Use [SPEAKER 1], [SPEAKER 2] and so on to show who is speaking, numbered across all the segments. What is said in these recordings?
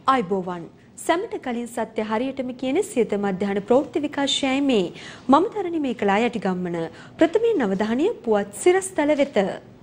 [SPEAKER 1] ආයුබෝවන් සැමට කලින් සත්‍ය හරියටම කියන සියත මධ්‍යහන ප්‍රවෘත්ති විකාශයයි මේ මම තරණි මේකලා යටිගම්මන ප්‍රථමයෙන් අවධානය පුවත් සිරස්තල වෙත.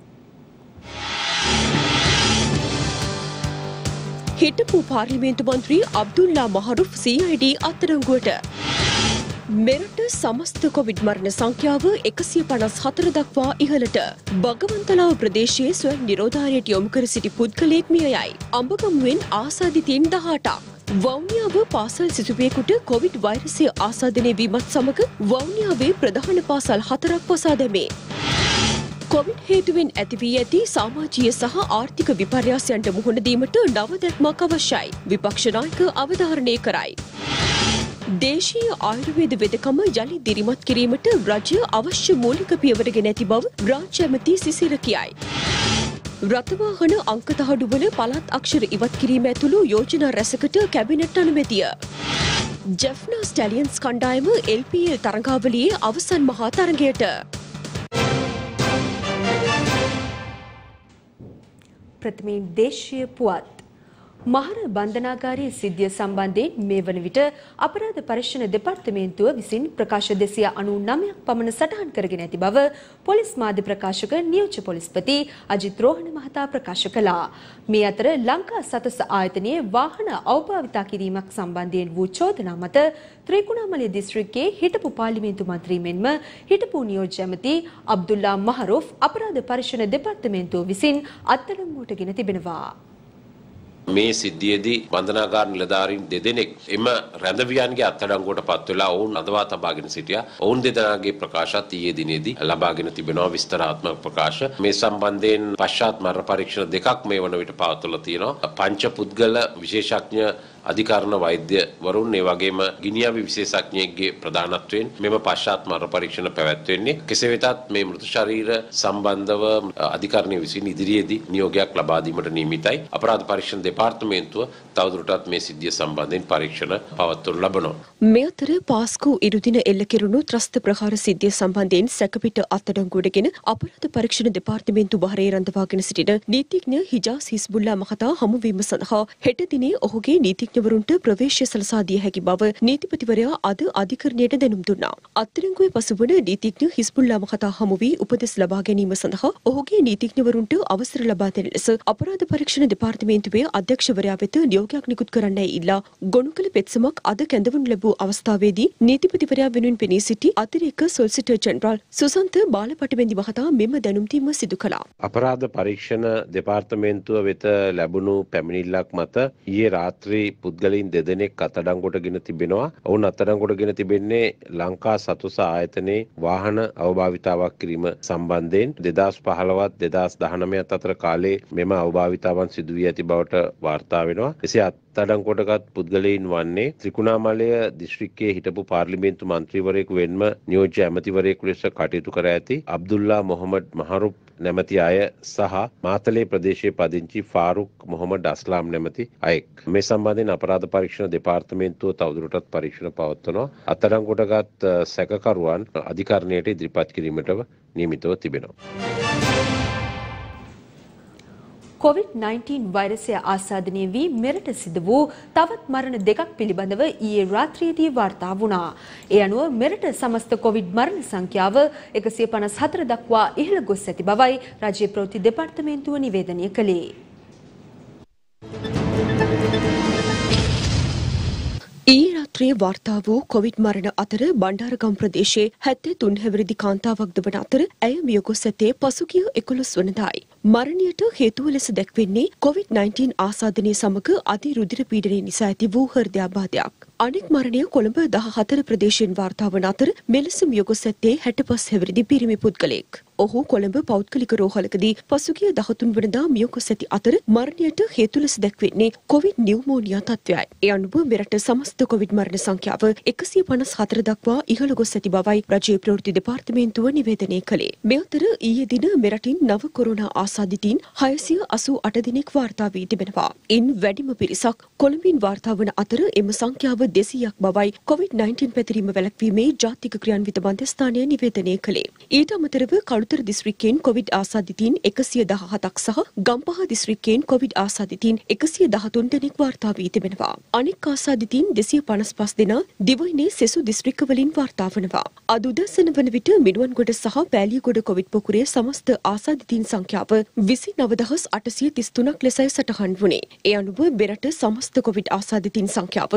[SPEAKER 2] හිටපු පාර්ලිමේන්තු මන්ත්‍රී අබ්දුල්ලා මහරුෆ් CID අත්අඩංගුවට. මෙරට සමස්ත කොවිඩ් මරණ සංඛ්‍යාව 154 දක්වා ඉහළට. බගවන්තලාව ප්‍රදේශයේ ස්වයං නිරෝධාරයට යොමු කර සිටි පුද්ගලයෙක් මිය යයි. අඹගමුවෙන් ආසාදිතයින් 18ක්. වවුනියාව පාසල් සිසුවෙකුට කොවිඩ් වෛරසය ආසාදනය වීමත් සමග වවුනියාවේ ප්‍රධාන පාසල් 4ක් වසා දැමේ. කොවිඩ් හේතුවෙන් ඇති වී ඇති සමාජීය සහ ආර්ථික විපර්යාසයන්ට මුහුණ දීමට නව දැක්මක් අවශ්‍යයි. විපක්ෂ නායක අවධාරණය කරයි. දේශීය ආයුර්වේද වෙදකම යළි දිරිමත් කිරීමට රජය අවශ්‍ය මූලික පියවර ගෙන ඇති බව රාජ්‍ය ඇමති සිසිර කියයි. රථවාහන අංක තහඩුවල පළාත් අක්ෂර ඉවත් කිරීම ඇතුළු යෝජනා රැසකට කැබිනට් අනුමැතිය. ජෙෆ්නා ස්ටැලියන්ස් කණ්ඩායම LPL තරඟාවලියේ අවසන් මහා තරඟයට.
[SPEAKER 1] ප්‍රථමයෙන් දේශීය පුවත්. මහර බන්ධනාගාරයේ සිද්ධිය සම්බන්ධයෙන් මේ වන විට අපරාධ පරීක්ෂණ දෙපාර්තමේන්තුව විසින් ප්‍රකාශ 299ක් පමණ සටහන් කරගෙන ඇති බව පොලිස් මාධ්‍ය ප්‍රකාශක නියෝජ්‍ය පොලිස්පති අජිත් රෝහණ මහතා ප්‍රකාශ කළා. මේ අතර ලංකා සතස ආයතනයේ වාහන අවභාවිතා කිරීමක් සම්බන්ධයෙන් වූ චෝදනා මත ත්‍රිකුණාමලය දිස්ත්‍රික්කයේ හිටපු පාර්ලිමේන්තු මන්ත්‍රී මෙන්ම හිටපු නියෝජ්‍ය ඇමති අබ්දුල්ලා මහරුෆ් අපරාධ පරීක්ෂණ දෙපාර්තමේන්තුව විසින් අත්අඩංගුවට ගෙන තිබෙනවා.
[SPEAKER 3] මේ සිද්ධියේදී බන්ධනාගාර නිලධාරීන් දෙදෙනෙක් එම රැඳවියන්ගේ අත්අඩංගුවට පත් වෙලා ඔවුන් අදවා තබාගෙන සිටියා. ඔවුන් දෙදෙනාගේ ප්‍රකාශත් ඊයේ දිනේදී ලබාගෙන තිබෙනවා විස්තරාත්මක ප්‍රකාශ. මේ සම්බන්ධයෙන් පශ්චාත් මරණ පරීක්ෂණ දෙකක් මේ වන විට පවත්වලා තියෙනවා. පංච පුද්ගල විශේෂඥ අධිකරණ වෛද්‍යවරුන් ඒ වගේම ගිනිඅවි විශේෂඥයෙක්ගේ ප්‍රධානත්වයෙන් මෙම පශ්චාත් මරණ පරීක්ෂණ පැවැත්වෙන්නේ. කෙසේ වෙතත් මේ මෘත ශරීර සම්බන්ධව අධිකරණය විසින් ඉදිරියේදී නියෝගයක් ලබා දීමට නියමිතයි. අපරාධ පරීක්ෂණ දෙපාර්තමේන්තුව තවදුරටත් මේ සිද්ධිය සම්බන්ධයෙන් පරීක්ෂණ පවත්වනු ලබනවා.
[SPEAKER 2] මේ අතර පාස්කු ඉරුදින එල්ල කෙරුණු ත්‍රස්ත ප්‍රහාර සිද්ධිය සම්බන්ධයෙන් සැකපිට අත්අඩංගුවටගෙන අපරාධ පරීක්ෂණ දෙපාර්තමේන්තු භාරයේ රඳවාගෙන සිටින නීතිඥ හිජාස් හිස්බුල්ලා මහතා හමුවීම සඳහා හෙට දිනේ ඔහුගේ නීතිඥවරුන්ට ප්‍රවේශය සලසා දිය හැකි බව නීතිපතිවරයා අද අධිකරණයට දැනුම් දුන්නා. අත්අඩංගුවේ පසුවන නීතිඥ හිස්බුල්ලා මහතා හමු වී උපදෙස් ලබා ගැනීම සඳහා ඔහුගේ නීතිඥවරුන්ට අවසර ලබා දෙන ලෙස අපරාධ පරීක්ෂණ දෙපාර්තමේන්තුවේ අධ්‍යක්ෂවරයා වෙත නියෝගයක් නිකුත් කරන්නයි ඉල්ලා ගොනු කළ පෙත්සමක් අද කැඳවනු ලැබූ අවස්ථාවේදී නීතිපතිවරයා වෙනුවෙන් පෙනී සිටි අතිරේක සොලිසිටර් ජෙනරාල් සුසන්ත බාලපටිබෙන්දි මහතා මෙම දැනුම් දීම සිදු කළා.
[SPEAKER 3] අපරාධ පරීක්ෂණ දෙපාර්තමේන්තුව වෙත ලැබුණු පැමිණිල්ලක් මත ඊයේ රාත්‍රී පුද්ගලයන් දෙදෙනෙක් අත්අඩංගුවට ගෙන තිබෙනවා. ඔවුන් අත්අඩංගුවට ගෙන තිබෙන්නේ ලංකා සතුස ආයතනයේ වාහන අවභාවිතාවක් කිරීම සම්බන්ධයෙන් 2015ත් 2019ත් අතර කාලේ මෙම අවභාවිතාවන් සිදු වී ඇති බවට වාර්තා වෙනවා. එසේ අත්අඩංගුවටගත් පුද්ගලයන් වන්නේ ත්‍රිකුණාමලය දිස්ත්‍රික්කයේ හිටපු පාර්ලිමේන්තු මන්ත්‍රීවරයෙකු වෙන්ම නියෝජ්‍ය ඇමතිවරයෙකු ලෙස කටයුතු කර ඇති අබ්දුල්ලා මොහමඩ් මහරුප් නැමැති අය සහ මාතලේ ප්‍රදේශයේ පදිංචි ෆාරුක් මොහමඩ් අස්ලාම් නැමැති අයෙක්. මේ සම්බන්ධයෙන් අපරාධ පරීක්ෂණ දෙපාර්තමේන්තුව තවදුරටත් පරීක්ෂණ පවත්වනවා. අත්අඩංගුවටගත් සැකකරුවන් අධිකරණයට ඉදිරිපත් කිරීමට නියමිතව තිබෙනවා.
[SPEAKER 1] COVID-19 වෛරසය ආසාදනය වී මෙරට සිදු වූ තවත් මරණ දෙකක් පිළිබඳව ඊයේ රාත්‍රියේදී වාර්තා වුණා. ඒ අනුව මෙරට සමස්ත කොවිඩ් මරණ සංඛ්‍යාව 154 දක්වා ඉහළ ගොස් ඇති බවයි රාජ්‍ය ප්‍රවෘත්ති දෙපාර්තමේන්තුව නිවේදනය කළේ.
[SPEAKER 2] ඊයේ රාත්‍රියේ වාර්තා වූ කොවිඩ් මරණ අතර බණ්ඩාරගම ප්‍රදේශයේ 73 හැවිරිදි කාන්තාවක්ද වන අතර ඇය මිය ගොස් ඇත්තේ පසුගිය 11 වනදායි. මරණයට හේතුව ලෙස දැක්වෙන්නේ COVID-19 ආසාදනය සමග අධි රුධිර පීඩනය නිසා ඇති වූ හෘදයාබාධයක්. අනෙක් මරණය කොළඹ 14 ප්‍රදේශයෙන් වාර්තා වන අතර මෙලෙස මිය ගොස් ඇත්තේ 65 හැවිරිදි පිරිමි පුද්ගලයෙක්. ඔහු කොළඹ පෞද්ගලික රෝහලකදී පසුගිය 13 වනදා මිය ගොස් ඇති අතර මරණයට හේතු ලෙස දැක්වෙන්නේ කොවිඩ් නියුමෝනියා තත්ත්වයයි. ඒ අනුව මෙරට සමස්ත කොවිඩ් මරණ සංඛ්‍යාව 154 දක්වා ඉහළ ගොස් ඇති බවයි රජයේ ප්‍රවෘත්ති දෙපාර්තමේන්තුව නිවේදනය කළේ. මේ අතර ඊයේ දින මෙරටින් නව කොරෝනා ආසාදිතයින් 688 දිනක් වාර්තා වී තිබෙනවා. ඉන් වැඩිම පිරිසක් කොළඹින් වාර්තා වන අතර එම සංඛ්‍යාව 200ක් බවයි COVID-19 පැතිරීම වැළැක්වීමේ ජාතික ක්‍රියාන්විත මධ්‍යස්ථානය නිවේදනය කළේ. ඊට අමතරව කළුතර මාතර දිස්ත්‍රික්කයෙන් කොවිඩ් ආසාදිතයින් 117ක් සහ ගම්පහ දිස්ත්‍රික්කයෙන් කොවිඩ් ආසාදිතයින් 113 දෙනෙක් වාර්තා වී තිබෙනවා. අනෙක් ආසාදිතයින් 255 දෙනා දිවයිනේ සෙසු දිස්ත්‍රික්කවලින් වාර්තා වනවා. අද උදැසන වන විට මිනුවන්ගොඩ සහ පෑලියගොඩ කොවිඩ් පොකුරේ සමස්ත ආසාදිතයින් සංඛ්‍යාව 29833ක් ලෙසයි සටහන් වුණේ. ඒ අනුව මෙරට සමස්ත කොවිඩ් ආසාදිතයින් සංඛ්‍යාව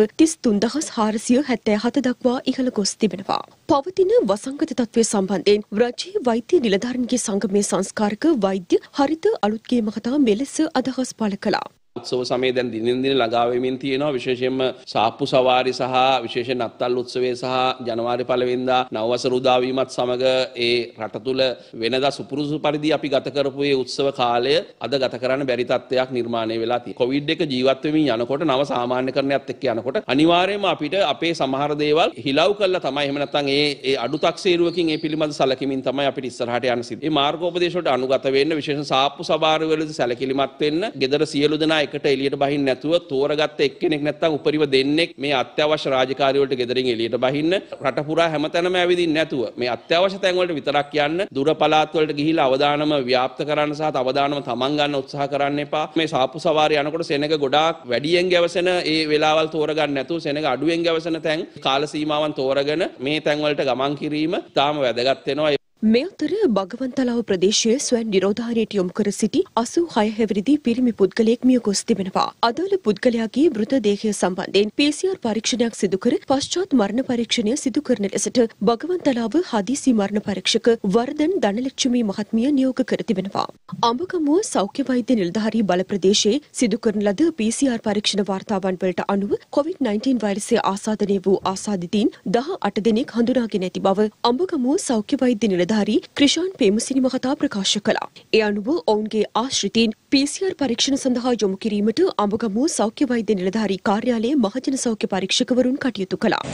[SPEAKER 2] 33477 දක්වා ඉහළ ගොස් තිබෙනවා. පවතින වසංගත තත්ත්වය සම්බන්ධයෙන් රජයේ වෛද්‍ය නිලධාරීන්ගේ සංගමයේ සංස්කාරක වෛද්‍ය හරිත අලුත්ගේ මහතා මෙලෙස අදහස් පළ කළා.
[SPEAKER 4] උත්සව සමය දැන් දිනෙන් දින ළඟා වෙමින් තියෙනවා. විශේෂයෙන්ම සාප්පු සවාරි සහ විශේෂයෙන් අත්තල් උත්සවයේ සහ ජනවාරි 1 වෙනිදා නව වසර උදා වීමත් සමග ඒ රට තුල වෙනදා සුපුරුදු පරිදි අපි ගත කරපු ඒ උත්සව කාලය අද ගත කරන්න බැරි තත්ත්වයක් නිර්මාණය වෙලා තියෙනවා. කොවිඩ් එක ජීවත් වෙමින් යනකොට නව සාමාන්‍යකරණයත් එක්ක යනකොට අනිවාර්යයෙන්ම අපිට අපේ සමහර දේවල් හිලව් කළා තමයි. එහෙම නැත්නම් ඒ අඩු තක්සේරුවකින් ඒ පිළිබඳ සැලකීමෙන් තමයි අපිට ඉස්සරහට යන්න සිද්ධ. මේ මාර්ගෝපදේශ වලට අනුගත වෙන්න විශේෂයෙන් සාප්පු සවාරි වලදී සැලකිලිමත් වෙන්න. ගෙදර සියලු දෙනා එකට එළියට බහින්න නැතුව තෝරගත්ත එක්කෙනෙක් නැත්නම් උපරිම දෙන්නෙක් මේ අත්‍යවශ්‍ය රාජකාරී වලට ගෙදරින් එළියට බහින්න. රට පුරා හැමතැනම ඇවිදින්න නැතුව මේ අත්‍යවශ්‍ය තැන් වලට විතරක් යන්න. දුර පළාත් වලට ගිහිලා අවදානම ව්‍යාප්ත කරන්න සහ අවදානම තමන් ගන්න උත්සාහ කරන්න එපා. මේ සාප්පු සවාරි යනකොට සෙනඟ ගොඩාක් වැඩියෙන් ගැවසෙන ඒ වෙලාවල් තෝරගන්න නැතුව සෙනඟ අඩුවෙන් ගැවසෙන තැන් කාල සීමාවන් තෝරගෙන මේ තැන් වලට ගමන් කිරීම තාම වැදගත් වෙනවා.
[SPEAKER 2] මේ අතර බගවන්තලාව ප්‍රදේශයේ ස්වයං නිරෝධාරයට යොමු කර සිටි 86 හැවිරිදි පිරිමි පුද්ගලයෙක් මිය ගොස් තිබෙනවා. අදාළ පුද්ගලයාගේ මෘතදේහය සම්බන්ධයෙන් PCR පරීක්ෂණයක් සිදු කර පශ්චාත් මරණ පරීක්ෂණය සිදු කරන ලෙසට බගවන්තලාව හදිසි මරණ පරීක්ෂක වර්ධන් ධනලක්ෂ්මී මහත්මිය නියෝග කර තිබෙනවා. අඹගමුව සෞඛ්‍ය වෛද්‍ය නිලධාරී බල ප්‍රදේශයේ සිදු කරන ලද PCR පරීක්ෂණ වාර්තාවන් වලට අනුව COVID-19 වෛරසය ආසාදනය වූ ආසාදිතයින් 18 දෙනෙක් හඳුනාගෙන ඇති බව අඹගමුව සෞඛ්‍ය වෛද්‍ය නිලධාරී ක්‍රිෂාන් පේමසිනි මහතා ප්‍රකාශ කළා. ඒ අනුව ඔවුන්ගේ ආශ්‍රිතයින් PCR පරීක්ෂණ සඳහා යොමු කිරීමට අඹගමුව සෞඛ්‍ය වෛද්‍ය නිලධාරී කාර්යාලයේ මහජන සෞඛ්‍ය පරීක්ෂකවරුන් කටයුතු කළා.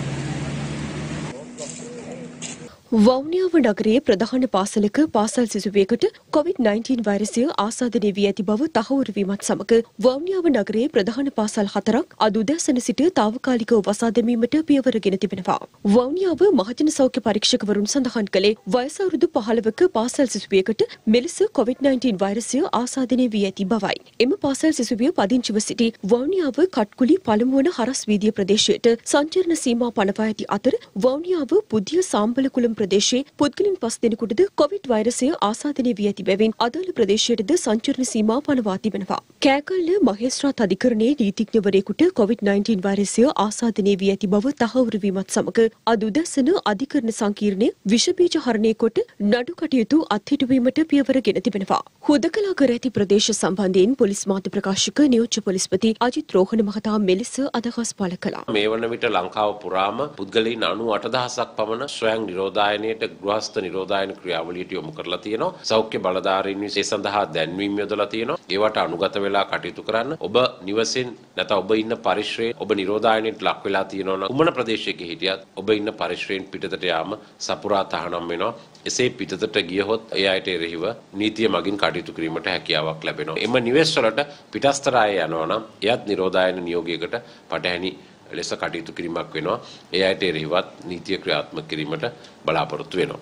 [SPEAKER 2] වවුනියාව නගරයේ ප්‍රධාන පාසලක පාසල් සිසුවෙකුට COVID-19 වෛරසය ආසාදනය වී ඇති බව තහවුරු වීමත් සමග වවුනියාව නගරයේ ප්‍රධාන පාසල් 4ක් අද උදැසන සිට තාවකාලිකව වසා දැමීමට පියවරගෙන තිබෙනවා. වවුනියාව මහජන සෞඛ්‍ය පරීක්ෂකවරුන් සඳහන් කළේ වයස අවුරුදු 15ක පාසල් සිසුවෙකුට මෙලෙස COVID-19 වෛරසය ආසාදනය වී ඇති බවයි. එම පාසල් සිසුවිය පදිංචිව සිටි වවුනියාව කට්කුලි පළමුවන හරස් වීදිය ප්‍රදේශයට සංචරණ සීමා පනවා ඇති අතර වවුනියාව පුදිය සාම්බලකුළම් ප්‍රදේශයේ පුද්ගලින් 5 දෙනෙකුටද කොවිඩ් වෛරසය ආසාදනය වී ඇති බැවින් අදාළ ප්‍රදේශයටද සංචරණ සීමා පනවා තිබෙනවා. කෑකල්ල මහේස්ත්‍රාත් අධිකරණයේ නීතිඥවරයෙකුට COVID-19 වෛරසය ආසාදනය වී ඇති බව තහවුරු වීමත් සමග අද උදැසන අධිකරණ සංකීර්ණයේ විෂ බීජ හරණය කොට නඩු කටයුතු අත්හිටුවීමට පියවරගෙන තිබෙනවා. හුදකලා කර ඇති ප්‍රදේශ සම්බන්ධයෙන් පොලිස් මාධ්‍ය ප්‍රකාශක නියෝජ්‍ය පොලිස්පති අජිත් රෝහණ මහතා මෙලෙස අදහස් පළ කළා.
[SPEAKER 3] මේ වන විට ලංකාව පුරාම පුද්ගලයන් 98000ක් පමණ ස්වයං නිරෝධායනයට ගෘහස්ත නිරෝධායන ක්‍රියාවලියට යොමු කරලා තියෙනවා. සෞඛ්‍ය බලධාරීන් විසින් ඒ සඳහා දැන්වීම් යොදලා තියෙනවා. ඒවට අනුගත වෙලා කටයුතු කරන්න. ඔබ නිවසින් නැත්නම් ඔබ ඉන්න පරිශ්‍රයේ ඔබ නිරෝධායනයට ලක් වෙලා තියෙනවා නම් කුමන ප්‍රදේශයක හිටියත් ඔබ ඉන්න පරිශ්‍රයෙන් පිටතට යාම සපුරා තහනම් වෙනවා. එසේ පිටතට ගියහොත් ඒ අයට එරෙහිව නීතිය මගින් කටයුතු කිරීමට හැකියාවක් ලැබෙනවා. එම නිවෙස් වලට පිටස්තර අය යනවා නම් එයත් නිරෝධායන නියෝගයකට පටහැනි ලෙස කටයුතු කිරීමක් වෙනවා. ඒ අයට එරෙහිවත් නීතිය ක්‍රියාත්මක කිරීමට බලාපොරොත්තු වෙනවා.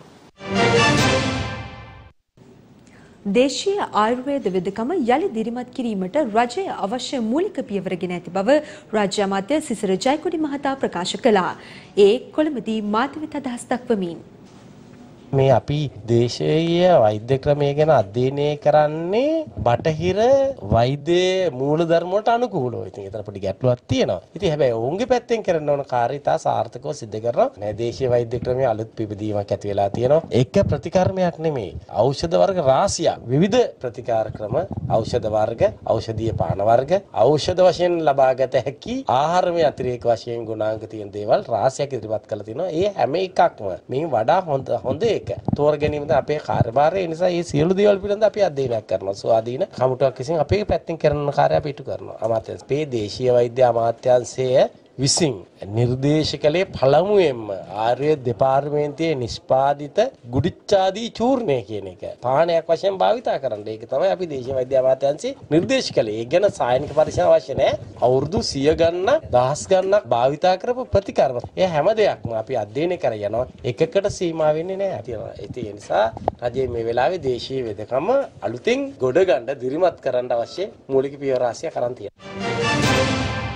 [SPEAKER 1] දේශීය ආයුර්වේද වෙදකම යලි දිරිමත් කිරීමට රජය අවශ්‍ය මූලික පියවරගෙන ඇති බව රාජ්‍ය අමාත්‍ය සිසිර ජයකොඩි මහතා ප්‍රකාශ කළා. ඒ කොළඹදී මාධ්‍යවිත අදහස් දක්වමින්
[SPEAKER 5] මේ අපි දේශීය වෛද්‍ය ක්‍රමය ගැන අධ්‍යයනය කරන්නේ බටහිර වෛද්‍ය මූලධර්ම වලට අනුකූලව. ඉතින් ඒතර පොඩි ගැටලුවක් තියෙනවා. ඉතින් හැබැයි ඔවුන්ගේ පැත්තෙන් කරන්න ඕන කාර්යය තා සාර්ථකව සිදු කරනවා. මේ දේශීය වෛද්‍ය ක්‍රමයේ අලුත් පිබිදීමක් ඇති වෙලා තියෙනවා. ඒක ප්‍රතිකර්මයක් නෙමෙයි. ඖෂධ වර්ග රාශියක්. විවිධ ප්‍රතිකාර ක්‍රම, ඖෂධ වර්ග, ඖෂධීය පාන වර්ග, ඖෂධ වශයෙන් ලබාගත හැකි ආහාරමය අතිරේක වශයෙන් ගුණාංග තියෙන දේවල් රාශියක් ඉදිරිපත් කරලා තිනවා. ඒ හැම එකක්ම මේ වඩා හොඳ ඒක තෝර ගැනීමද අපේ කාර්යභාරය. ඒ නිසා මේ සියලු දේවල් පිළිබඳ අපි අධ්‍යයනයක් කරනවා. ස්වාධීන කමිටුවක් විසින් අපේ පැත්තෙන් කරන කාර්යය අපි ඉටු කරනවා. අමාත්‍යාංශ පේ දේශීය වෛද්‍ය අමාත්‍යාංශය විසින් නිර්දේශ කළේ පළමුවෙන්ම ආර්ය දෙපාර්තමේන්තුවේ නිෂ්පාදිත ගුඩිච්චාදී චූර්ණය කියන එක පානයක් වශයෙන් භාවිතා කරන්න. ඒක තමයි අපි දේශීය වෛද්‍ය අමාත්‍යාංශය නිර්දේශ කළේ. ඒක ගැන සායනික පරීක්ෂණ අවශ්‍ය නැහැ. අවුරුදු 100 ගණනක් දහස් ගණනක් භාවිතා කරපු ප්‍රතිකර්ම. ඒ හැම දෙයක්ම අපි අධ්‍යයනය කර යනවා. එකකට සීමා වෙන්නේ නැහැ. ඒ නිසා රජයේ මේ වෙලාවේ දේශීය වෙදකම අලුතෙන් ගොඩ ගන්න දිරිමත් කරන්න අවශ්‍ය මූලික පියවර රාශියක් අරන් තියෙනවා.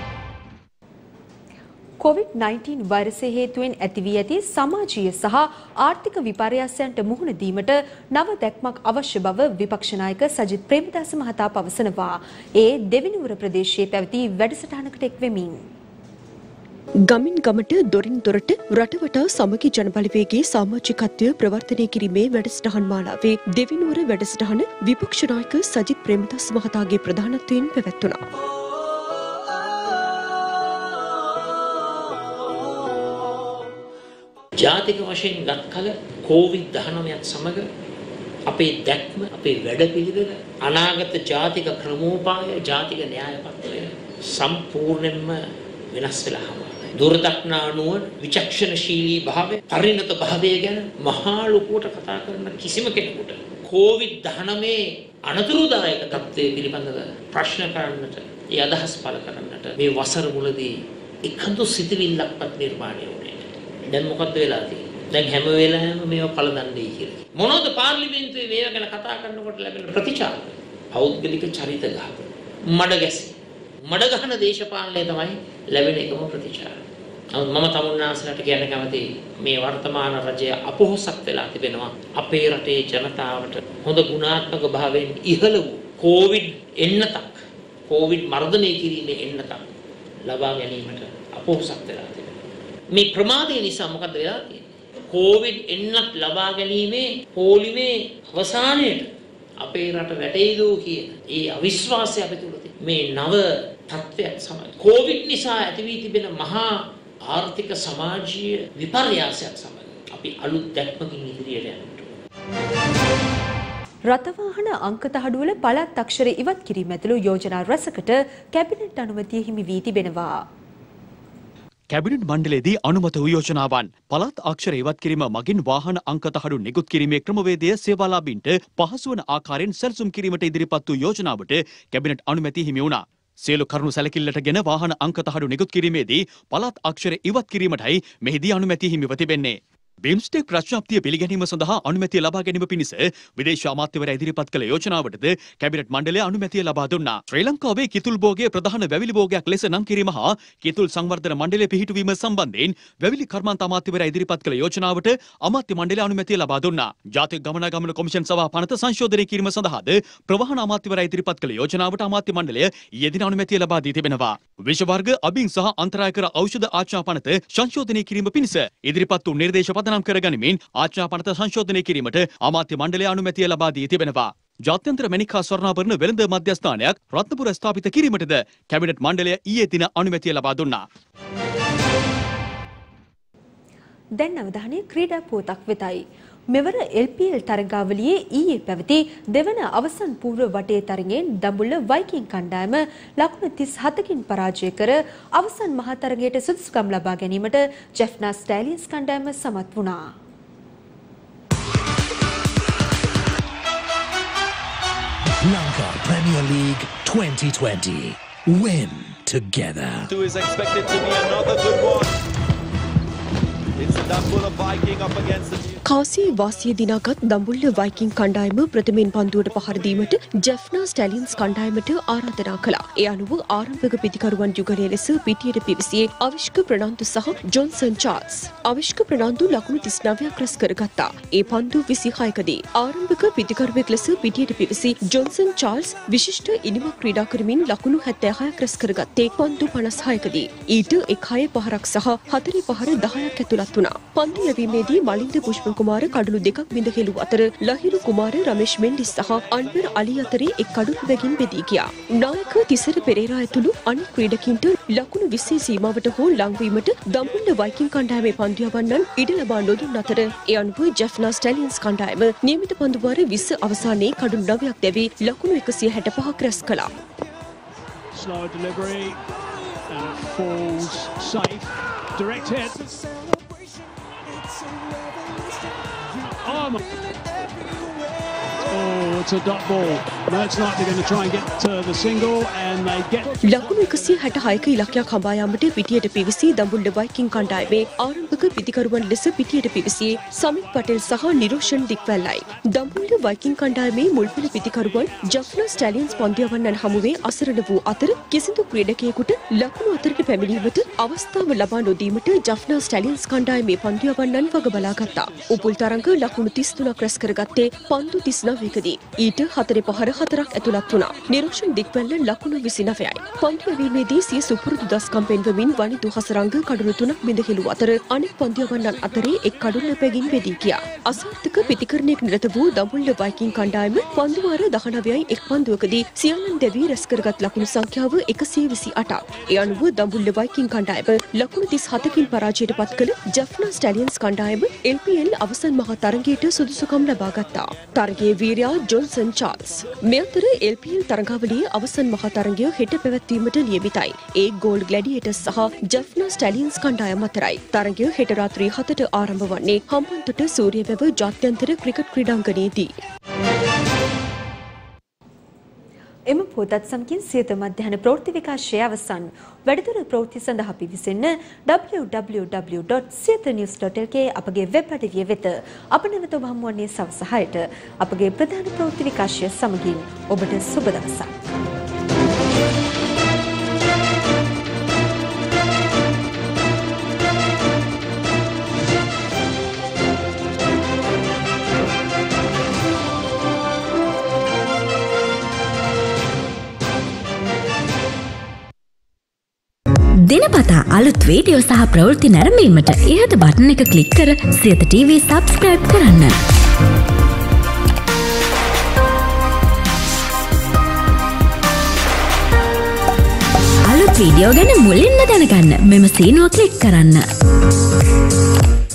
[SPEAKER 1] COVID-19 වෛරසය හේතුවෙන් ඇති වී ඇති සමාජීය සහ ආර්ථික විපර්යාසයන්ට මුහුණ දීමට නව දැක්මක් අවශ්‍ය බව විපක්ෂ නායක සජිත් ප්‍රේමදාස මහතා පවසනවා. ඒ දෙවිනුවර ප්‍රදේශයේ පැවති වැඩසටහනකට එක් වෙමින්
[SPEAKER 2] ගමින් ගමට දොරින් දොරට රටවටා සමගි ජනබලවේගයේ සමාජිකත්වය ප්‍රවර්ධනය කිරීමේ වැඩසටහන් මාලාවේ දෙවිනුවර වැඩසටහන විපක්ෂ නායක සජිත් ප්‍රේමදාස මහතාගේ ප්‍රධානත්වයෙන් පැවැත්වුණා.
[SPEAKER 6] ජාතික වශයෙන් ගත් කල COVID-19ත් සමග අපේ දැක්ම, අපේ වැඩපිළිවෙල, අනාගත ජාතික ක්‍රමෝපාය, ජාතික න්‍යාය පත්‍රය සම්පූර්ණයෙන්ම වෙනස් වෙලා හමුවනවා. දුරදක්නා නුවණ, විචක්ෂණශීලී භාවය, පරිණත භාවය ගැන මහා ලොකුවට කතා කරන කිසිම කෙනෙකුට COVID-19 අනතුරුදායක තත්ත්වය පිළිබඳව ප්‍රශ්න කරන්නට, ඒ අදහස් පළ කරන්නට මේ වසර මුලදී එකදු සිතිවිල්ලක්වත් නිර්මාණය වුණේ. දැන් මොකද්ද වෙලා තියෙන්නේ? දැන් හැම වෙලාවෙම මේවා පළදන්නේ කියලා. මොනවද පාර්ලිමේන්තුවේ මේවා ගැන කතා කරනකොට ලැබෙන ප්‍රතිචාර? පෞද්ගලික චරිත ඝාතන. මඩ ගැසීම. මඩ ගහන දේශපාලනය තමයි ලැබෙන එකම ප්‍රතිචාර. නමුත් මම තමුන්නාන්සලට කියන්න කැමතියි මේ වර්තමාන රජය අපොහොසත් වෙලා තිබෙනවා. අපේ රටේ ජනතාවට හොඳ ගුණාත්මක භාවයෙන් ඉහළ වූ කොවිඩ් එන්නතක්, කොවිඩ් මර්ධනය කිරීමේ එන්නතක් ලබා ගැනීමට අපොහොසත් වෙලා තිබෙනවා. මේ ප්‍රමාදය නිසා මොකද වෙලා තියෙන්නේ? කොවිඩ් එන්නත් ලබා ගැනීමේ පොලිමේ අවසානයේට අපේ රට වැටෙයිද කියන ඒ අවිශ්වාසය අපි තුල තියෙන මේ නව තත්ත්වයක් සමග කොවිඩ් නිසා ඇති වී තිබෙන මහා ආර්ථික සමාජීය විපර්යාසයක් සමග අපි අලුත් දැක්මකින් ඉදිරියට යනවා.
[SPEAKER 1] රථවාහන අංක තහඩුවල පළාත් අක්ෂර ඉවත් කිරීම ඇතුළු යෝජනා රැසකට කැබිනට් අනුමැතිය හිමි වී තිබෙනවා.
[SPEAKER 7] කැබිනට් මණ්ඩලයේදී අනුමත වූ යෝජනාවන් පළාත් අක්ෂර ඉවත් කිරීම මගින් වාහන අංක තහඩු නිකුත් කිරීමේ ක්‍රමවේදය සේවාලාභීන්ට පහසු වන ආකාරයෙන් සැලසුම් කිරීමට ඉදිරිපත් වූ යෝජනාවට කැබිනට් අනුමැතිය හිමි වුණා. සියලු කරුණු සැලකිල්ලටගෙන වාහන අංක තහඩු නිකුත් කිරීමේදී පළාත් අක්ෂර ඉවත් කිරීමටයි මෙහිදී අනුමැතිය හිමිව තිබෙන්නේ. බිම්ස්ටෙක් ප්‍රශ්නාප්තිය පිළිගැනීම සඳහා අනුමැතිය ලබා ගැනීම පිණිස විදේශ අමාත්‍යවරයා ඉදිරිපත් කළ යෝජනාවටද කැබිනට් මණ්ඩලය අනුමැතිය ලබා දුන්නා. ශ්‍රී ලංකාවේ කිතුල් භෝගයේ ප්‍රධාන වැවිලි භෝගයක් ලෙස නම් කිරීම හා කිතුල් සංවර්ධන මණ්ඩලය පිහිටුවීම සම්බන්ධයෙන් වැවිලි කර්මාන්ත අමාත්‍යවරයා ඉදිරිපත් කළ යෝජනාවට අමාත්‍ය මණ්ඩලය අනුමැතිය ලබා දුන්නා. ජාතික ගමනාගමන කොමිෂන් සභා පනත සංශෝධනය කිරීම සඳහාද ප්‍රවාහන අමාත්‍යවරයා ඉදිරිපත් කළ යෝජනාවට අමාත්‍ය මණ්ඩලය ඊයේ දින අනුමැතිය ලබා දී තිබෙනවා. විෂ වර්ග අබින් සහ අන්තරායකර ඖෂධ ආච්ඡා පනත සංශෝධනය කිරීම පිණිස ඉදිරිපත් වූ නිර්දේශ පදනම් කරගනිමින් ආච්ඡා පනත සංශෝධනය කිරීමට අමාත්‍ය මණ්ඩලය අනුමැතිය ලබා දී තිබෙනවා. ජාත්‍යන්තර මැණික් හා ස්වර්ණාභරණ වෙළඳ මධ්‍යස්ථානයක් රත්නපුර ස්ථාපිත කිරීමටද කැබිනට් මණ්ඩලය ඊයේ දින අනුමැතිය ලබා දුන්නා.
[SPEAKER 1] දැන් අවධානය ක්‍රීඩා පුවතක් වෙතයි. මෙවර LPL තරගාවලියේ ඊයේ පැවති දෙවන අවසන් පූර්ව වටේ තරගයෙන් දඹුල්ල වයිකින් කණ්ඩායම ලකුණු 37කින් පරාජය කර අවසන් මහා තරගයට සුදුසුකම් ලබා ගැනීමට ජෙෆ්නා ස්ටෑලියන්ස් කණ්ඩායම සමත් වුණා.
[SPEAKER 8] Lanka Premier League 2020. Win together.
[SPEAKER 9] Two is expected to be another good one. It's the Dambulla Viking up against the
[SPEAKER 2] කාසී වාසිය දිනාගත් දඹුල්ල වයිකින් කණ්ඩායම ප්‍රථමයෙන් පන්දුවට පහර දීමට ජෙෆ්නා ස්ටැලියන්ස් කණ්ඩායමට ආරාධනා කළා. ඒ අනුව ආරම්භක පිතිකරුවන් යුගලය ලෙස පිටියට පිවිසියේ අවිෂ්ක ප්‍රනාන්දු සහ ජොන්සන් චාල්ස්. අවිෂ්ක ප්‍රනාන්දු ලකුණු 39ක් රැස් කරගත්තා. ඒ පන්දු 26කදී ආරම්භක පිතිකරුවෙක් ලෙස පිටියට පිවිසි ජොන්සන් චාල්ස් විශිෂ්ට ඉනිමක් ක්‍රීඩා කරමින් ලකුණු 76ක් රැස් කරගත්තේ පන්දු 56කදී. ඊට 1 පහරක් සහ 4 පහර 10ක් ඇතුළත් වුණා. පන්දු යැවීමේදී මලින්ද පුෂ්ප කුමාර කඩලු දෙකක් බිඳ හෙළු අතර ලහිරු කුමාර රමේෂ් මෙන්ඩිස් සහ අන්වර් අලි අතරේ එක් කඩලු බැගින් බෙදී ගියා. නායක තිසර පෙරේරා ඇතුළු අනිත් ක්‍රීඩකින්ට ලකුණු 20 සීමාවට හෝ ලංවීමට දඹුල්ල වයිකින් කණ්ඩායමේ පන්දු යවන්නන් ඉඩ ලබා නොදුන් අතර ඒ අනුව ජෙෆ්නා ස්ටැලියන්ස් කණ්ඩායම නියමිත පන්දු වාර 20 අවසානයේ කඩලු 9ක් දැවී ලකුණු 165ක් රැස් කළා.
[SPEAKER 9] slow delivery.
[SPEAKER 10] and it falls safe. Direct hit. Oh, my. Oh, it's a dot ball. No, it's not. They're going to try and get the single, and they get.
[SPEAKER 2] ලකුණු 166ක ඉලක්කයක් හඹා යාමට පිටියට පිවිසි දඹුල්ල වයිකින් කණ්ඩායමේ ආරම්භක පිතිකරුවන් ලෙස පිටියට පිවිසියේ සමිත් පටෙල් සහ නිරෝෂන් දික්වැල්ලයි. දඹුල්ල වයිකින් කණ්ඩායමේ මුල්පෙළ පිතිකරුවන් ජෆ්නා Stallions පන්දුයවන්නන් හමුවේ අසරණ වූ අතර කිසිදු ක්‍රීඩකයෙකුට ලකුණු අතරට පැමිණීමට අවස්ථාව ලබා නොදීමට ජෆ්නා ස්ටැලියන්ස් කණ්ඩායමේ පන්දුයවන්නන් වග බලා ගත්තා. උපුල් තරඟ ලකුණු 33ක් රැස් කරගත්තේ පන්දු 39කදී. ඊට 4 පහර 4ක් ඇතුළත් වුණා. නිරෝෂන් දික්වැල්ල ලකුණු 29යි. පන්දුයවීමේදී සිය සුපුරුදු දස්කම් පෙන්වමින් වනිදු හසරංග කඩුළු 3ක් බිඳ හෙළූ අතර අනෙක් පන්දුයවන්නන් අතරේ එක් කඩුල්ල පැගින් බෙදී ගියා. අසාර්ථක පිතිකරණයක නිරත වූ දඹුල්ල වයිකින් කණ්ඩායම පන්දු වාර 19යි එක් පන්දුවකදී සියල්ලන් දෙවී රැස් කරගත් ලකුණු සංඛ්‍යාව 128ක්. ඒ අනුව දඹුල්ල වයිකින් කණ්ඩායම ලකුණු 37කින් පරාජයට පත් කළ ජෆ්නා ස්ටැලියන්ස් කණ්ඩායම LPL අවසන් මහා තරගයට සුදුසුකම් ලබා ගත්තා. තරගයේ වීරයා ජොන්සන් චාල්ස්. මේ අතර LPL තරගාවලියේ අවසන් මහා තරගය හෙට පැවැත්වීමට නියමිතයි. ඒ ගෝල්ඩ් ග්ලැඩියේටර්ස් සහ ජෆ්නා ස්ටැලියන්ස් කණ්ඩායම් අතරයි. තරගය හෙට රාත්‍රී 7ට ආරම්භ වන්නේ හම්බන්තොට සූරියවැව ජාත්‍යන්තර ක්‍රිකට් ක්‍රීඩාංගණයේදී.
[SPEAKER 1] එම පොතත් සමගින් සියත මධ්‍යහන ප්‍රවෘත්ති විකාශය අවසන්. වැඩිදුර ප්‍රවෘත්ති සඳහා පිවිසෙන්න www.siyathanews.lk අපගේ වෙබ් අඩවිය වෙත. අප නැවත ඔබ හමු වන්නේ සවස 6ට අපගේ ප්‍රධාන ප්‍රවෘත්ති විකාශය සමගින්. ඔබට සුබ දවසක්.
[SPEAKER 11] දිනපතා අලුත් වීඩියෝ සහ ප්‍රවෘත්ති නැරඹීමට ඉහත බටන් එක ක්ලික් කර සියත TV subscribe කරන්න. අලුත් වීඩියෝ ගැන මුලින්ම දැනගන්න මෙම සීනුව ක්ලික් කරන්න.